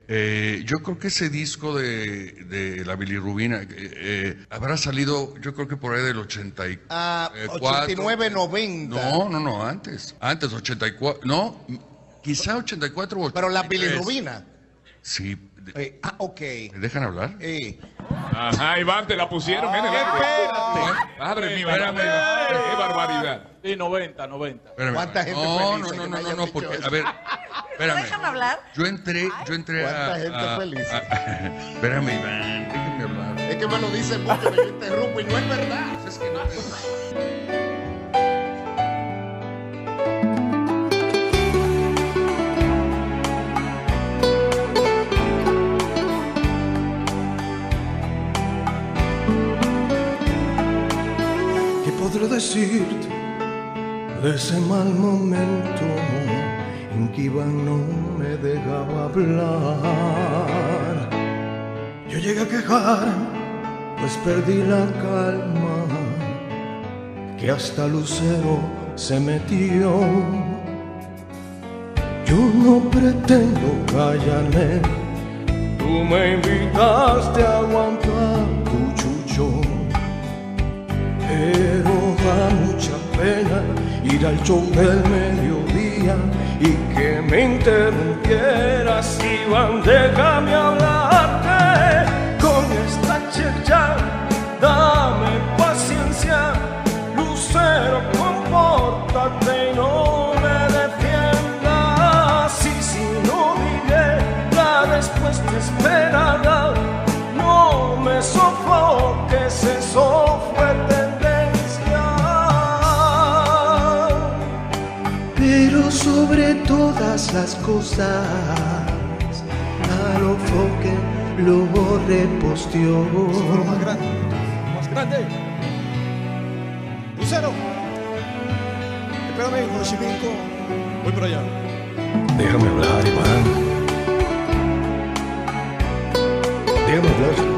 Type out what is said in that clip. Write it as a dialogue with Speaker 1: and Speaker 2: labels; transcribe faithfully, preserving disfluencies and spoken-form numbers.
Speaker 1: Eh, yo creo que ese disco de, de la bilirrubina eh, eh, habrá salido, yo creo que por ahí del ochenta y cuatro.
Speaker 2: Ah, ochenta y nueve, noventa.
Speaker 1: No, no, no, antes. Antes, ochenta y cuatro. No, quizá ochenta y cuatro o ochenta y tres.
Speaker 2: Pero la bilirrubina.
Speaker 1: Sí.
Speaker 2: Eh, ah, ok.
Speaker 1: ¿Me dejan hablar?
Speaker 2: Eh.
Speaker 3: Ajá, Iván, te la pusieron. Mira,
Speaker 2: espérate.
Speaker 3: Madre mía,
Speaker 1: Espérame.
Speaker 3: qué barbaridad.
Speaker 4: Sí, noventa, noventa.
Speaker 1: Espérame.
Speaker 2: ¿Cuánta gente
Speaker 1: no,
Speaker 2: feliz
Speaker 1: no,
Speaker 2: que
Speaker 1: no,
Speaker 2: me
Speaker 1: no, no,
Speaker 2: hayan
Speaker 1: no,
Speaker 2: dicho
Speaker 1: porque,
Speaker 2: eso?
Speaker 1: a ver, espérame.
Speaker 5: ¿Déjame hablar?
Speaker 1: Yo entré, yo entré a...
Speaker 2: ¿Cuánta gente
Speaker 1: a-
Speaker 2: feliz?
Speaker 1: a- espérame, Iván, déjenme hablar.
Speaker 2: Es que me lo dicen mucho, me interrumpo y no es verdad.
Speaker 1: Es que no te-
Speaker 6: ¿Qué podré decirte de ese mal momento en que Iván no me dejaba hablar? Yo llegué a quejar, pues perdí la calma, que hasta Lucero se metió. Yo no pretendo callarme, tú me invitaste a aguantar tu chucho. Pero da mucha pena ir al show del mediodía y que me interrumpieras. Iván, déjame hablarte con esta chicha, dame paciencia. Lucero, compórtate y no me defiendas. Y si no diré la respuesta esperada, no me sofoques, eso fue tendencia. Pero sobre todas las cosas, a lo foque lo reposteó.
Speaker 7: Más grande, más grande. Lucero, espérame en Xochimilco. Voy por allá.
Speaker 6: Déjame hablar, Iván. Déjame hablar.